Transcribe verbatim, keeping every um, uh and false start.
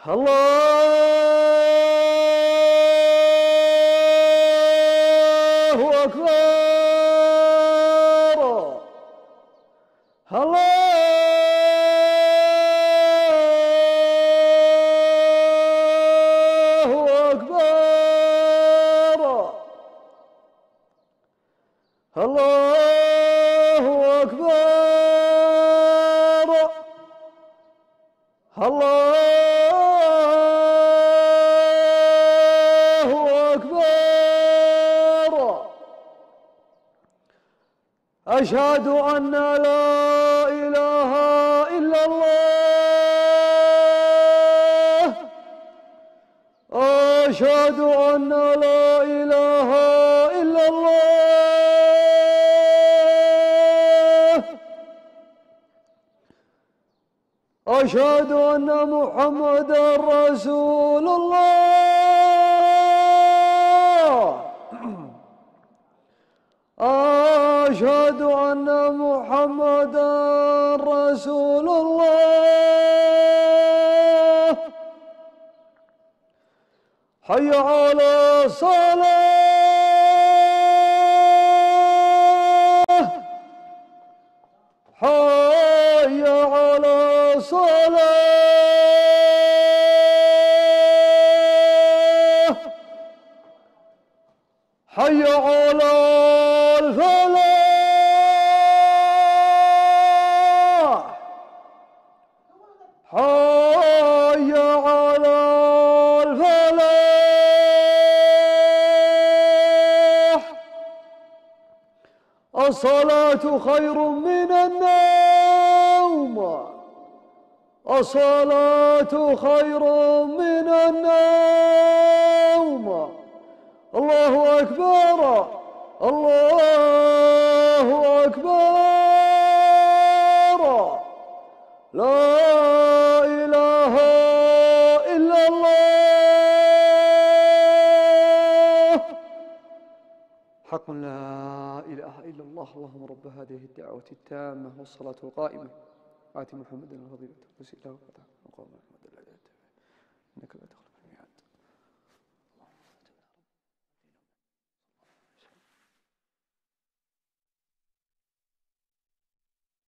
الله أكبر. الله أكبر. الله أكبر. الله أكبر. أشهد أن لا إله إلا الله. أشهد أن لا إله إلا الله. أشهد أن محمدًا رسول الله. أشهد أن محمدًا رسول الله. حي على الصلاة. حي على الصلاة. حي على الفلاح. حي على الفلاح. الصلاة خير من النوم. الصلاة خير من النوم. الله أكبر. الله أكبر. لا إله إلا الله. حق لا إله إلا الله. اللهم رب هذه الدعوة التامة والصلاة القائمة آت محمدا الفضيلة والوسيلة والفضيلة